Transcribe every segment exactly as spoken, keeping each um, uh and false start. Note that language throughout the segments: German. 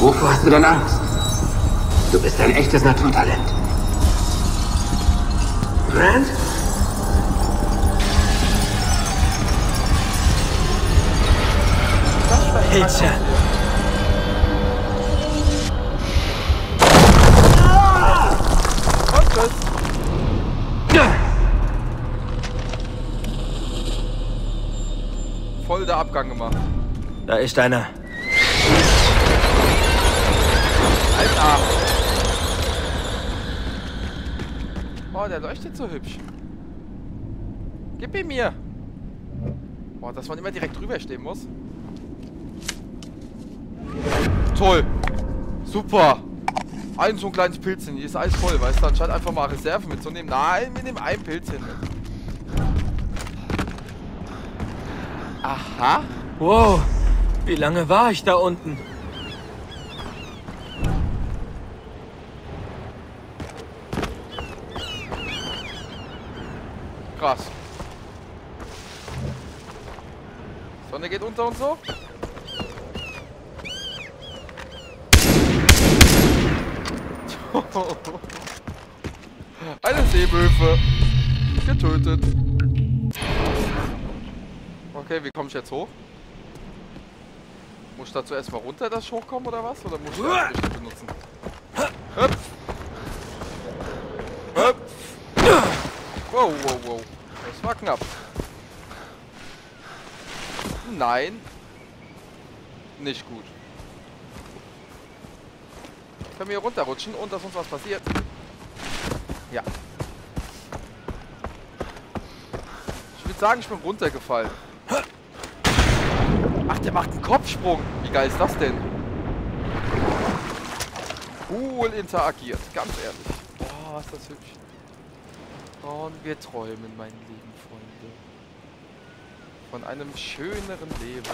Wovor hast du denn Angst? Du bist ein echtes Naturtalent. Grant? Pilze. Und tschüss. Voll der Abgang gemacht. Da ist einer. Alter. Oh, der leuchtet so hübsch. Gib ihn mir. Boah, dass man immer direkt drüber stehen muss. Toll. Super. Ein so ein kleines Pilzchen. Hier ist alles voll, weißt du? Anstatt einfach mal Reserven mitzunehmen. Nein, wir nehmen ein Pilzchen mit. Aha. Wow. Wie lange war ich da unten? Krass. Sonne geht unter und so. Eine Seemöwe. Getötet. Okay, wie komme ich jetzt hoch? Muss ich dazu erstmal runter, dass ich hochkomme oder was? Oder muss ich das richtig benutzen? Hüpf! Hüpf! Wow, wow, wow. Das war knapp. Nein. Nicht gut. Können wir hier runterrutschen, ohne dass uns was passiert? Ja. Ich würde sagen, ich bin runtergefallen. Ach, der macht einen Kopfsprung. Wie geil ist das denn? Cool interagiert, ganz ehrlich. Boah, ist das hübsch. Und wir träumen, meine lieben Freunde. Von einem schöneren Leben.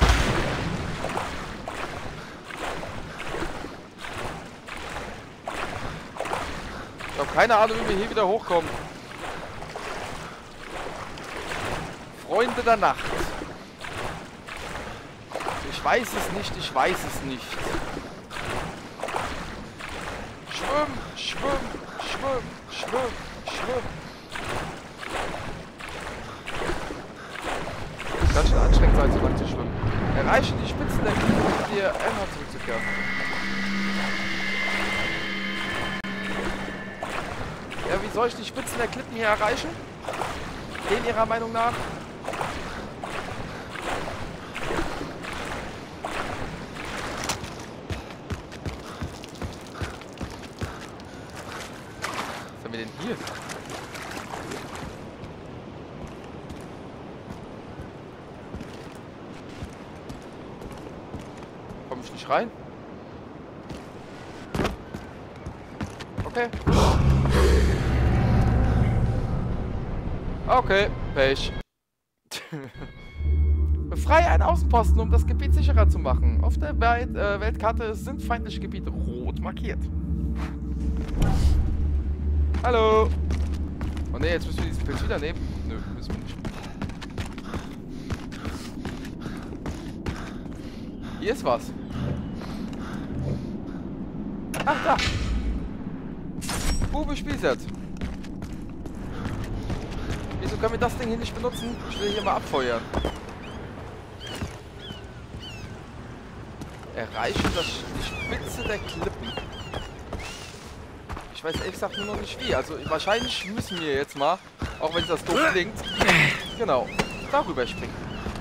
Ich habe keine Ahnung, wie wir hier wieder hochkommen. Freunde der Nacht. Ich weiß es nicht, ich weiß es nicht. Schwimm, schwimm, schwimm, schwimm, schwimm. Ganz schön anstrengend sein, so lang zu schwimmen. Erreiche die Spitzen der Klippe, um dir einmal zurückzukehren. Ja, wie soll ich die Spitzen der Klippen hier erreichen? Den Ihrer Meinung nach? Was haben wir denn hier? Komm ich nicht rein? Okay. Okay, Pech. Befreie einen Außenposten, um das Gebiet sicherer zu machen. Auf der Welt, äh, Weltkarte sind feindliche Gebiete rot markiert. Hallo. Oh ne, jetzt müssen wir diesen Pilz wieder nehmen. Nö, müssen wir nicht. Hier ist was. Ach, da. Bube Spielset. Wieso können wir das Ding hier nicht benutzen? Ich will hier mal abfeuern. Erreiche das, die Spitze der Klippen. Ich weiß ehrlich gesagt nur noch nicht wie. Also wahrscheinlich müssen wir jetzt mal, auch wenn das doof klingt, genau, darüber springen.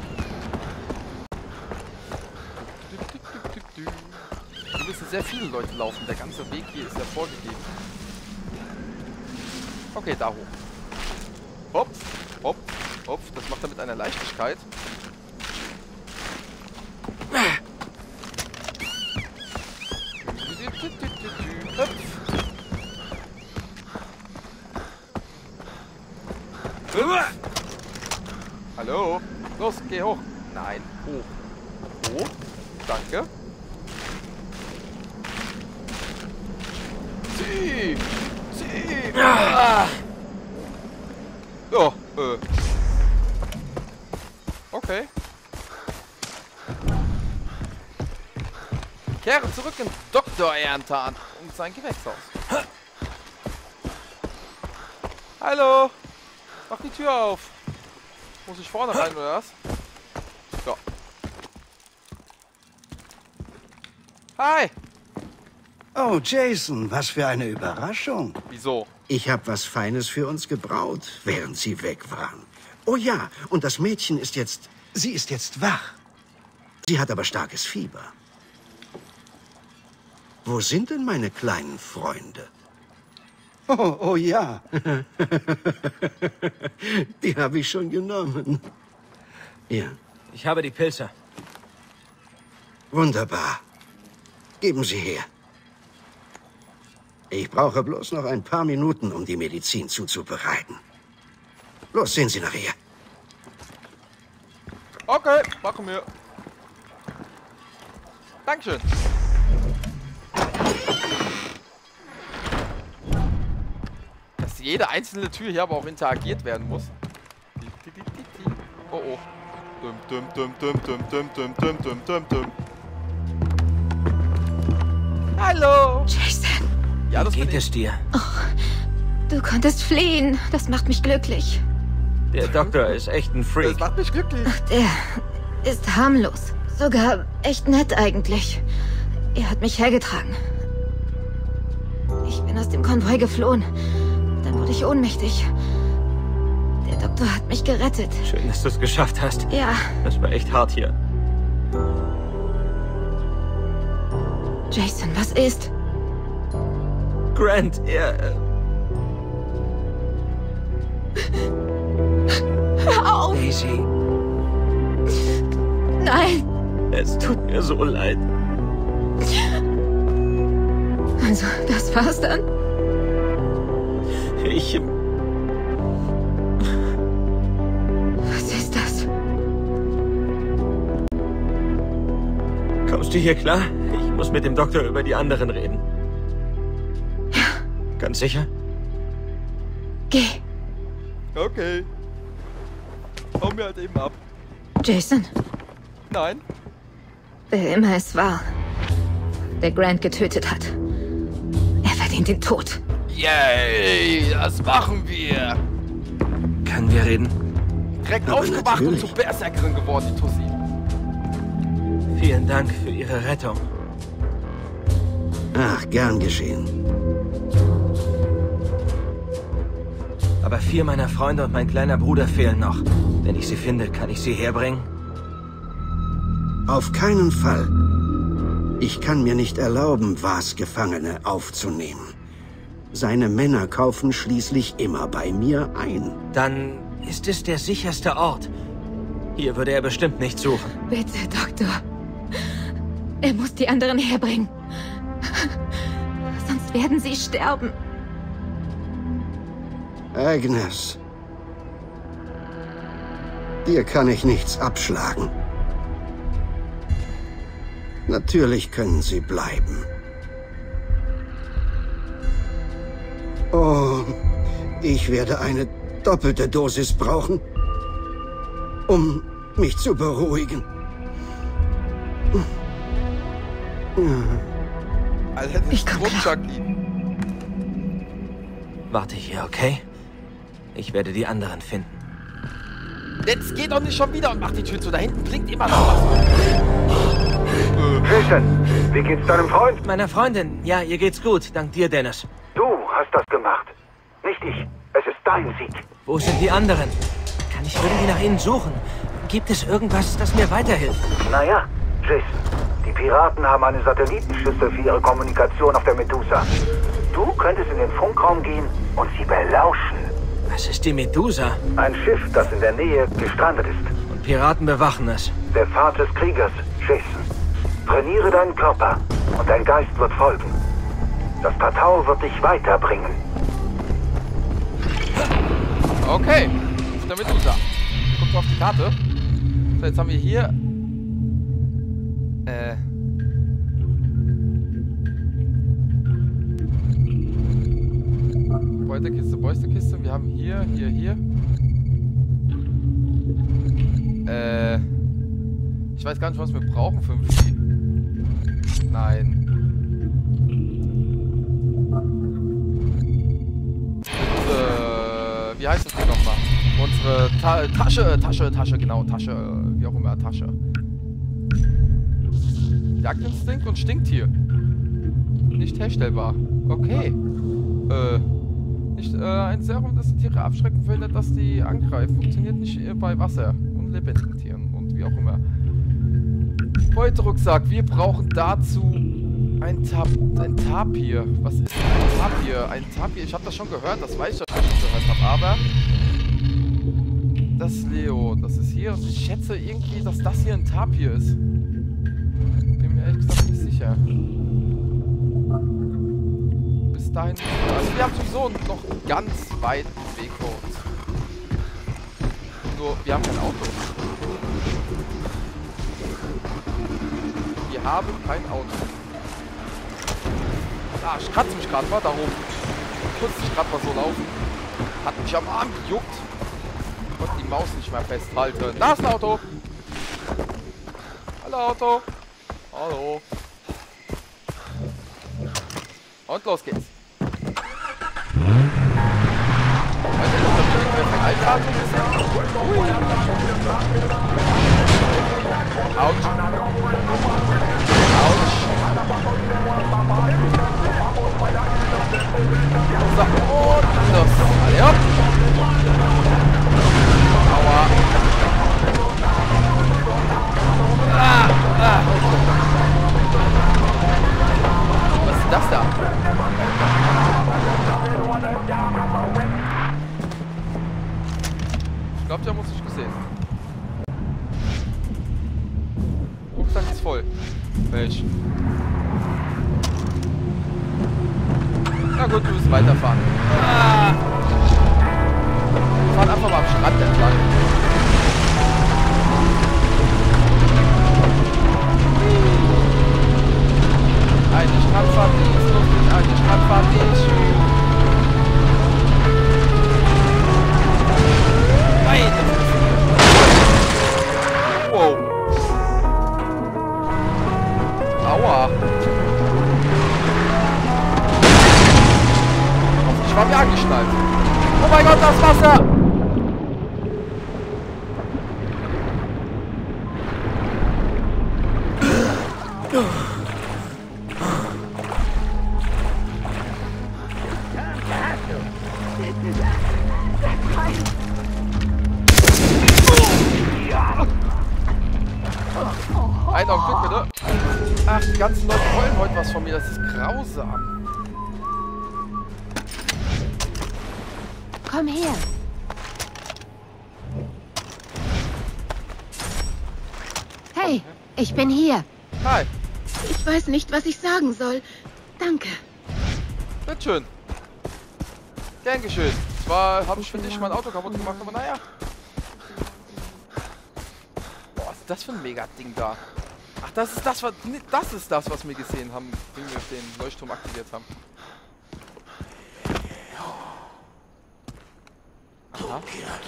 Hier müssen sehr viele Leute laufen. Der ganze Weg hier ist ja vorgegeben. Okay, da hoch. Hopp, hopp, hopp. Das macht er mit einer Leichtigkeit. Hüpf. Hüpf. Hallo? Los, geh hoch. Nein, hoch. Hoch. Danke. Zieh. Zieh. Ah. Ja, äh. Okay. Kehre zurück in Doktor Erntan und sein Gewächshaus. Hallo! Mach die Tür auf! Muss ich vorne rein, oder was? Ja. Hi! Oh, Jason, was für eine Überraschung. Wieso? Ich habe was Feines für uns gebraut, während Sie weg waren. Oh ja, und das Mädchen ist jetzt... Sie ist jetzt wach. Sie hat aber starkes Fieber. Wo sind denn meine kleinen Freunde? Oh, oh ja. Die habe ich schon genommen. Ja. Ich habe die Pilze. Wunderbar. Geben Sie her. Ich brauche bloß noch ein paar Minuten, um die Medizin zuzubereiten. Los, sehen Sie nachher. Okay, machen wir. Dankeschön. Dass jede einzelne Tür hier aber auch interagiert werden muss. Oh oh. Dum, dum, dum, dum, dum, dum, dum, dum, dum, dum, dum. Hallo! Jason, Ja, das Wie bin geht ich. es dir? du konntest fliehen. Das macht mich glücklich. Der Doktor ist echt ein Das Freak. macht mich glücklich. Der ist harmlos. Sogar echt nett eigentlich. Er hat mich hergetragen. Ich bin aus dem Konvoi geflohen. Dann wurde ich ohnmächtig. Der Doktor hat mich gerettet. Schön, dass du es geschafft hast. Ja, Das war echt hart hier. Jason, was ist? Grant, er... äh, Hör auf! Daisy, Nein! es tut mir so leid. Also, das war's dann? Ich... ähm, Was ist das? Kommst du hier klar? Ich muss mit dem Doktor über die anderen reden. Ja, Ganz sicher? geh. Okay. Hau mir halt eben ab. Jason, Nein. wer immer es war, der Grant getötet hat. Er verdient den Tod. Yay, das machen wir. Können wir reden? Direkt Aber aufgewacht und natürlich. zu Berserkerin geworden, die Tussi. Vielen Dank für Ihre Rettung. Ach, gern geschehen. Aber vier meiner Freunde und mein kleiner Bruder fehlen noch. Wenn ich sie finde, kann ich sie herbringen? Auf keinen Fall. Ich kann mir nicht erlauben, Vars Gefangene aufzunehmen. Seine Männer kaufen schließlich immer bei mir ein. Dann ist es der sicherste Ort. Hier würde er bestimmt nicht suchen. Bitte, Doktor. Er muss die anderen herbringen. Sonst werden sie sterben. Agnes. Dir kann ich nichts abschlagen. Natürlich können sie bleiben. Oh, ich werde eine doppelte Dosis brauchen, um mich zu beruhigen. Als hätte Ich komm klar. Chucky. Warte hier, okay? Ich werde die anderen finden. Jetzt geht doch nicht schon wieder und macht die Tür zu. Da hinten klingt immer noch was. Jason, wie geht's deinem Freund? Meiner Freundin, ja, ihr geht's gut. Dank dir, Dennis. Du hast das gemacht. Nicht ich. Es ist dein Sieg. Wo sind die anderen? Kann ich irgendwie nach ihnen suchen? Gibt es irgendwas, das mir weiterhilft? Naja, Jason, die Piraten haben eine Satellitenschüssel für ihre Kommunikation auf der Medusa. Du könntest in den Funkraum gehen und sie belauschen. Was ist die Medusa? Ein Schiff, das in der Nähe gestrandet ist. Und Piraten bewachen es. Der Pfad des Kriegers, Jason. Trainiere deinen Körper und dein Geist wird folgen. Das Tatau wird dich weiterbringen. Okay. Ist der Medusa. Guckt auf die Karte. So, jetzt haben wir hier... Äh... Beutekiste, Beutekiste. Wir haben hier, hier, hier. Äh... Ich weiß gar nicht, was wir brauchen für ein Vieh. Nein. Unsere, wie heißt das Ding nochmal? Unsere Ta Tasche, Tasche, Tasche, genau, Tasche, wie auch immer, Tasche. Jagdinstinkt und Stinktier. Nicht herstellbar. Okay. Äh, nicht, äh, ein Serum, das die Tiere abschrecken, verhindert, dass die angreifen. Funktioniert nicht bei Wasser und lebendigen Tieren und wie auch immer. Beuterucksack, wir brauchen dazu ein, Tap ein Tapir. Was ist ein Tapir? Ein Tapir, ich habe das schon gehört, das weiß ich, dass ich schon gehört habe, aber das Leo, das ist hier und ich schätze irgendwie, dass das hier ein Tapir ist. Bin mir ehrlich gesagt nicht sicher. Bis dahin, also wir haben sowieso noch einen ganz weiten Weg vor uns. Nur, wir haben kein Auto. Wir haben kein Auto. Ah, ich kratze mich gerade mal da oben. Kurz ich gerade mal so laufen. Hat mich am Arm gejuckt. Und die Maus nicht mehr festhalten. Da ist ein Auto. Hallo Auto. Hallo. Und los geht's. Autsch. Autsch. So, und los. Alle hopp. Aua. Ah, ah. Was ist das da? Ich glaube, die haben uns nicht gesehen. Rucksack ist voll. Welch? Na gut, wir müssen weiterfahren. Ah. Wir fahren einfach mal am Strand entlang. Eine Strandfahrt, die ist lustig. Eine Strandfahrt, die ist schön. Nein, das ist hier. Wow. Aua. Ich war mir angeschnallt. Oh mein Gott, das Wasser! Einen Augenblick bitte. Ach, die ganzen Leute wollen heute was von mir. Das ist grausam. Komm her. Hey, ich bin hier. Hi. Ich weiß nicht, was ich sagen soll. Danke. Bitteschön. Gern geschehen. Zwar habe ich, finde ich, mein Auto kaputt gemacht, aber naja. Boah, was ist das für ein Mega-Ding da? Ach, das ist das, was, das ist das, was wir gesehen haben, wie wir den Leuchtturm aktiviert haben. Aha.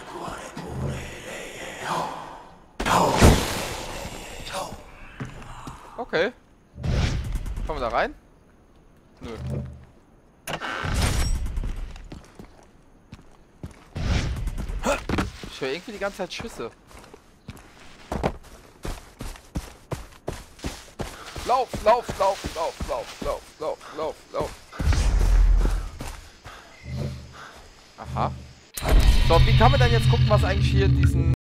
Okay. Kommen wir da rein? Nö. Ich höre irgendwie die ganze Zeit Schüsse. Lauf, lauf, lauf, lauf, lauf, lauf, lauf, lauf, lauf. Aha. So, wie kann man denn jetzt gucken, was eigentlich hier in diesen